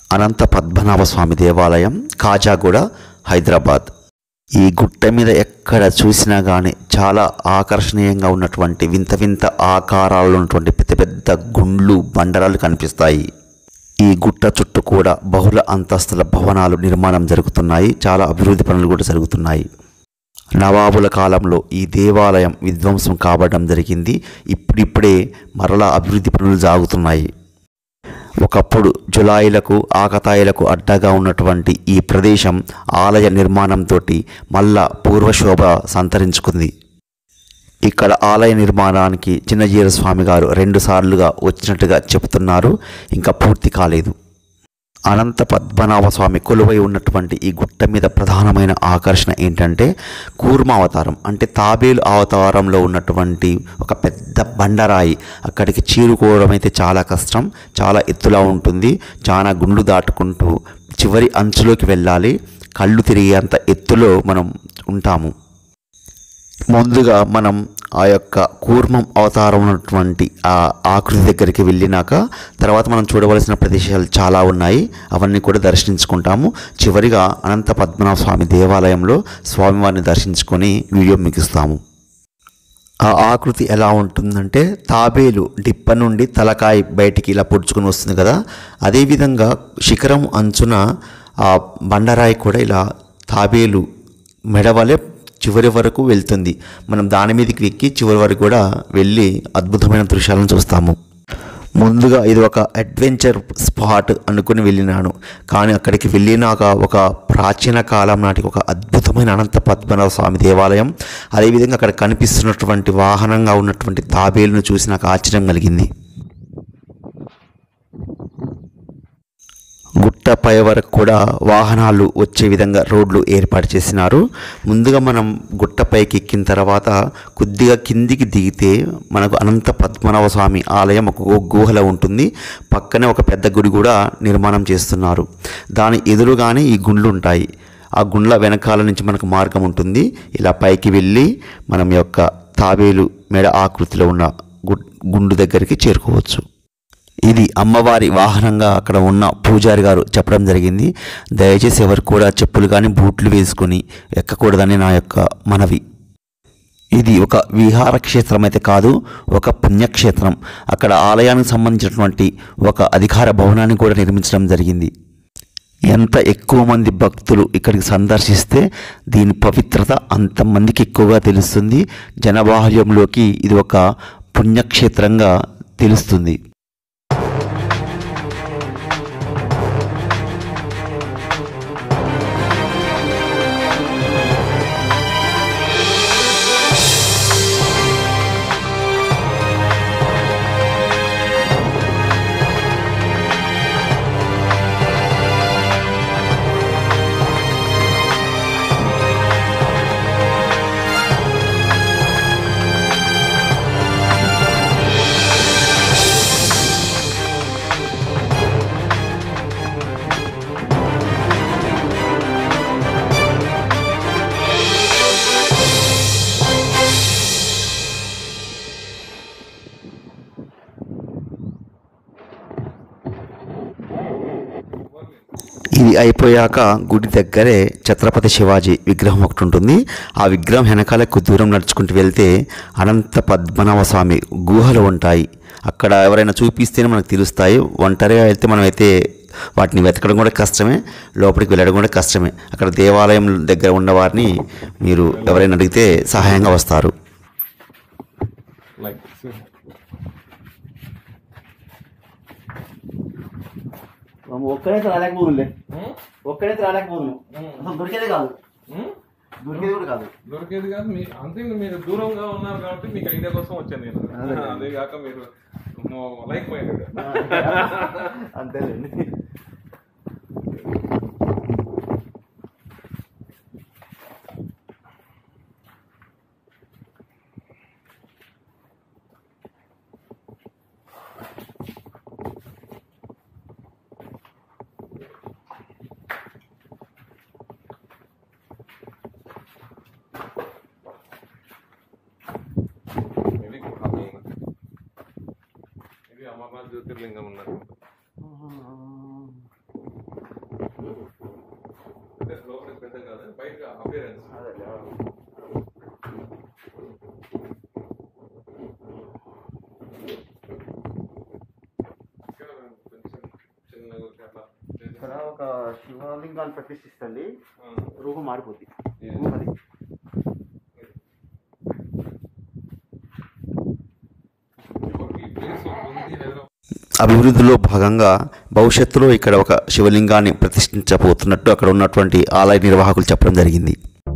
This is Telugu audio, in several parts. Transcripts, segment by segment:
అనంత పద్మనాభ స్వామి దేవాలయం, ఖాజాగూడ, హైదరాబాద్. ఈ గుట్ట మీద ఎక్కడ చూసినా కానీ చాలా ఆకర్షణీయంగా ఉన్నటువంటి వింత వింత ఆకారాలు ఉన్నటువంటి పెద్ద పెద్ద గుండ్లు బండరాలు కనిపిస్తాయి. ఈ గుట్ట చుట్టూ కూడా బహుళ అంతస్తుల భవనాలు నిర్మాణం జరుగుతున్నాయి. చాలా అభివృద్ధి పనులు కూడా జరుగుతున్నాయి. నవాబుల కాలంలో ఈ దేవాలయం విధ్వంసం కావడం జరిగింది. ఇప్పుడిప్పుడే మరలా అభివృద్ధి పనులు సాగుతున్నాయి. ఒకప్పుడు జులాయిలకు, ఆకతాయిలకు అడ్డగా ఉన్నటువంటి ఈ ప్రదేశం ఆలయ నిర్మాణంతో మళ్ళా పూర్వశోభ సంతరించుకుంది. ఇక్కడ ఆలయ నిర్మాణానికి చిన్నజీర స్వామి గారు 2 సార్లుగా వచ్చినట్టుగా చెబుతున్నారు. ఇంకా పూర్తి కాలేదు. అనంత పద్మనాభ స్వామి కొలువై ఉన్నటువంటి ఈ గుట్ట మీద ప్రధానమైన ఆకర్షణ ఏంటంటే కూర్మ అవతారం, అంటే తాబేలు అవతారంలో ఉన్నటువంటి ఒక పెద్ద బండరాయి. అక్కడికి చేరుకోవడం అయితే చాలా కష్టం, చాలా ఎత్తులా ఉంటుంది. చాలా గుండ్లు దాటుకుంటూ చివరి అంచులోకి వెళ్ళాలి. కళ్ళు తిరిగేంత ఎత్తులో మనం ఉంటాము. ముందుగా మనం ఆ యొక్క కూర్మం అవతారం ఉన్నటువంటి ఆ ఆకృతి దగ్గరికి వెళ్ళినాక తర్వాత మనం చూడవలసిన ప్రదేశాలు చాలా ఉన్నాయి. అవన్నీ కూడా దర్శించుకుంటాము. చివరిగా అనంత పద్మనాభ స్వామి దేవాలయంలో స్వామివారిని దర్శించుకొని వీడియో ముగిస్తాము. ఆ ఆకృతి ఎలా ఉంటుందంటే తాబేలు డిప్ప నుండి తలకాయ బయటికి ఇలా పొడుచుకొని వస్తుంది కదా, అదేవిధంగా శిఖరం అంచున ఆ బండరాయి కూడా ఇలా తాబేలు మెడవలే చివరి వరకు వెళ్తుంది. మనం దాని మీదకి ఎక్కి చివరి వరకు కూడా వెళ్ళి అద్భుతమైన దృశ్యాలను చూస్తాము. ముందుగా ఇది ఒక అడ్వెంచర్ స్పాట్ అనుకుని వెళ్ళినాను. కానీ అక్కడికి వెళ్ళినాక ఒక ప్రాచీన కాలం నాటికి ఒక అద్భుతమైన అనంత పద్మనాభ స్వామి దేవాలయం, అదేవిధంగా అక్కడ కనిపిస్తున్నటువంటి వాహనంగా ఉన్నటువంటి తాబేలును చూసి నాకు ఆశ్చర్యం కలిగింది. గుట్టపై వరకు కూడా వాహనాలు వచ్చే విధంగా రోడ్లు ఏర్పాటు చేసినారు. ముందుగా మనం గుట్టపైకి ఎక్కిన తర్వాత కొద్దిగా కిందికి దిగితే మనకు అనంత పద్మనాభ స్వామి ఆలయం ఒక గుహలో ఉంటుంది. పక్కనే ఒక పెద్ద గుడి కూడా నిర్మాణం చేస్తున్నారు. దాని ఎదురుగానే ఈ గుండ్లు ఉంటాయి. ఆ గుండ్ల వెనకాల నుంచి మనకు మార్గం ఉంటుంది. ఇలా పైకి వెళ్ళి మనం యొక్క తాబేలు మెడ ఆకృతిలో ఉన్న గుండు దగ్గరికి చేరుకోవచ్చు. ఇది అమ్మవారి వాహనంగా అక్కడ ఉన్న పూజారి గారు చెప్పడం జరిగింది. దయచేసి ఎవరు కూడా చెప్పులు కానీ బూట్లు వేసుకొని ఎక్కకూడదని నా యొక్క మనవి. ఇది ఒక విహార క్షేత్రం అయితే కాదు, ఒక పుణ్యక్షేత్రం. అక్కడ ఆలయానికి సంబంధించినటువంటి ఒక అధికార భవనాన్ని కూడా నిర్మించడం జరిగింది. ఎంత ఎక్కువ మంది భక్తులు ఇక్కడికి సందర్శిస్తే దీని పవిత్రత అంతమందికి ఎక్కువగా తెలుస్తుంది. జనబాహుల్యంలోకి ఇది ఒక పుణ్యక్షేత్రంగా తెలుస్తుంది. ఇది అయిపోయాక గుడి దగ్గరే ఛత్రపతి శివాజీ విగ్రహం ఒకటి ఉంటుంది. ఆ విగ్రహం వెనకాల దూరం నడుచుకుంటూ వెళ్తే అనంత పద్మనాభ స్వామి గుహలు ఉంటాయి. అక్కడ ఎవరైనా చూపిస్తేనే మనకు తెలుస్తాయి. ఒంటరిగా వెళ్తే మనం అయితే వాటిని వెతకడం కూడా కష్టమే, లోపలికి వెళ్ళడం కూడా కష్టమే. అక్కడ దేవాలయం దగ్గర ఉన్న వారిని మీరు ఎవరైనా అడిగితే సహాయంగా వస్తారు. ఒక్కడైతే రాలేకపోతుండే, ఒక్కడైతే రాలేకపోతున్నాం. అసలు దొరికేదే కాదు, దొరికేది కూడా కాదు, దొరికేది కాదు. అంతే మీరు దూరంగా ఉన్నారు కాబట్టి మీకు ఐడియా కోసం వచ్చాను నేను. అదే కాక మీరు లైక్ మైండెడ్ అంతేనండి. ఇది అమర్నాథ్ జ్యోతిర్లింగం ఉన్నారు. బయట అపియరెన్స్. ఇక్కడ ఒక శివలింగాలు ప్రతిష్ఠిస్తుంది, రూపం మారిపోద్ది. అభివృద్ధిలో భాగంగా భవిష్యత్తులో ఇక్కడ ఒక శివలింగాన్ని ప్రతిష్ఠించబోతున్నట్టు అక్కడ ఉన్నటువంటి ఆలయ నిర్వాహకులు చెప్పడం జరిగింది.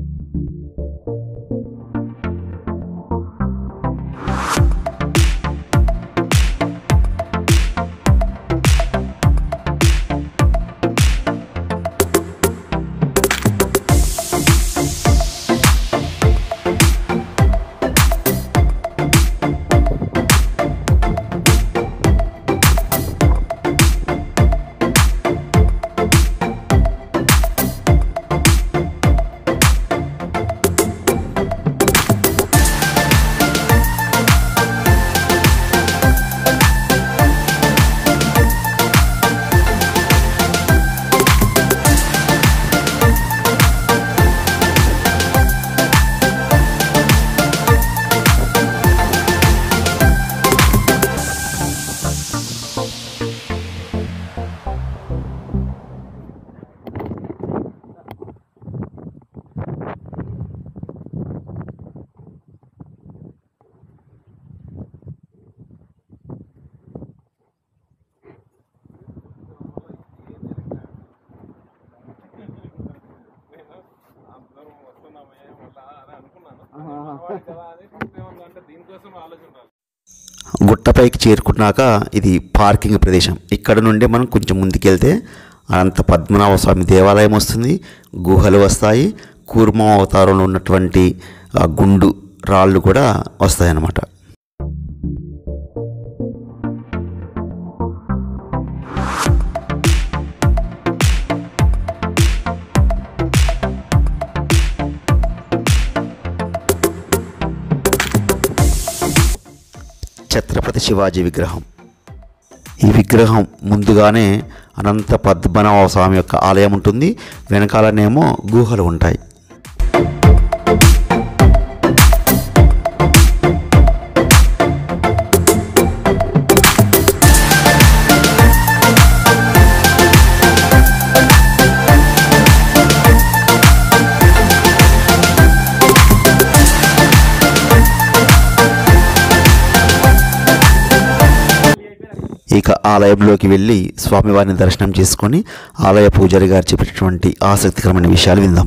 గుట్టపైకి చేరుకున్నాక ఇది పార్కింగ్ ప్రదేశం. ఇక్కడ నుండి మనం కొంచెం ముందుకెళ్తే అనంత పద్మనాభ స్వామి దేవాలయం వస్తుంది, గుహలు వస్తాయి, కూర్మ అవతారంలో ఉన్నటువంటి గుండు రాళ్ళు కూడా వస్తాయన్నమాట. ఛత్రపతి శివాజీ విగ్రహం. ఈ విగ్రహం ముందుగానే అనంత పద్మనాభ స్వామి యొక్క ఆలయం ఉంటుంది, వెనకాలనేమో గుహలు ఉంటాయి. ఇక ఆలయంలోకి వెళ్ళి స్వామివారిని దర్శనం చేసుకొని ఆలయ పూజారి గారు చెప్పినటువంటి ఆసక్తికరమైన విషయాలు విందాం.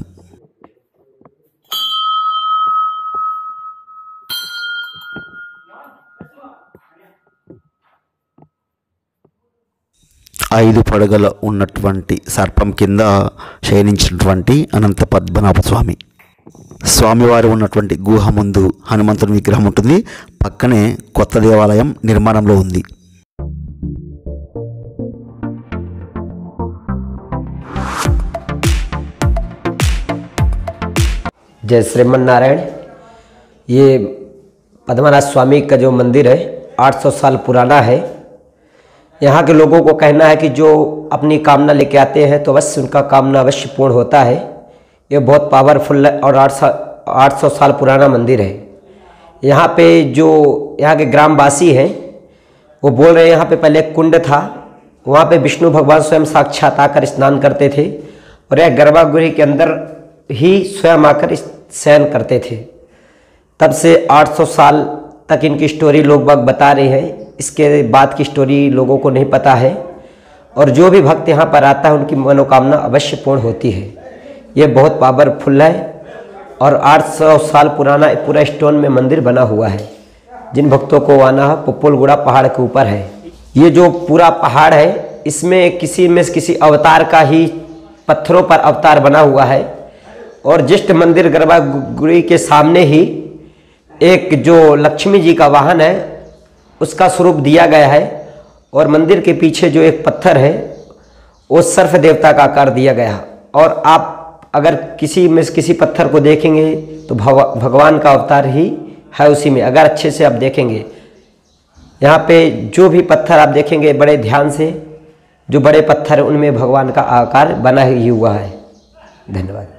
ఐదు పడగల ఉన్నటువంటి సర్పం కింద శయనించినటువంటి అనంత పద్మనాభ స్వామి. స్వామివారు ఉన్నటువంటి గుహ ముందు హనుమంతుని విగ్రహం ఉంటుంది, పక్కనే కొత్త దేవాలయం నిర్మాణంలో ఉంది. जय श्रीमन नारायण। ये पद्मनाभ स्वामी का जो मंदिर है 800 साल पुराना है। यहाँ के लोगों को कहना है कि जो अपनी कामना लेके आते हैं तो अवश्य उनका कामना अवश्य पूर्ण होता है। ये बहुत पावरफुल है और 800 साल पुराना मंदिर है। यहाँ पे जो यहाँ के ग्रामवासी हैं वो बोल रहे हैं यहाँ पे पहले एक कुंड था, वहाँ पे विष्णु भगवान स्वयं साक्षात आकर स्नान करते थे और यह गर्भगृह के अंदर ही स्वयं आकर शयन करते थे। तब से 800 साल तक इनकी स्टोरी लोग बाग बता रहे हैं। इसके बाद की स्टोरी लोगों को नहीं पता है और जो भी भक्त यहाँ पर आता है उनकी मनोकामना अवश्य पूर्ण होती है। ये बहुत पावरफुल है और 800 साल पुराना पूरा स्टोन में मंदिर बना हुआ है। जिन भक्तों को आना है पुप्पुलगुड़ा पहाड़ के ऊपर है। ये जो पूरा पहाड़ है इसमें किसी अवतार का ही पत्थरों पर अवतार बना हुआ है और जिष्ट मंदिर गर्भगृह के सामने ही एक जो लक्ष्मी जी का वाहन है उसका स्वरूप दिया गया है और मंदिर के पीछे जो एक पत्थर है वो सर्फ देवता का आकार दिया गया है। और आप अगर किसी पत्थर को देखेंगे तो भगवान का अवतार ही है उसी में। अगर अच्छे से आप देखेंगे यहाँ पे जो भी पत्थर आप देखेंगे बड़े ध्यान से, जो बड़े पत्थर उनमें भगवान का आकार बना ही हुआ है। धन्यवाद।